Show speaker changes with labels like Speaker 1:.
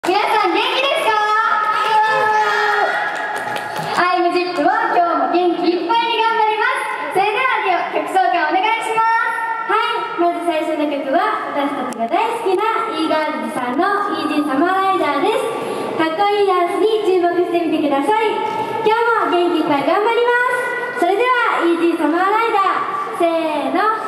Speaker 1: 皆さん元気ですか？アイムジップは今日も元気いっぱいに頑張ります。それではでは曲紹介お願いします。
Speaker 2: はい、まず最初の曲は私たちが大好きな E−ｇｉｒｌｓ さんの Easy Summer Rider です。かっこいいダンスに注目してみてください。今日も元気いっぱい頑張ります。それでは Easy Summer Rider、せーの。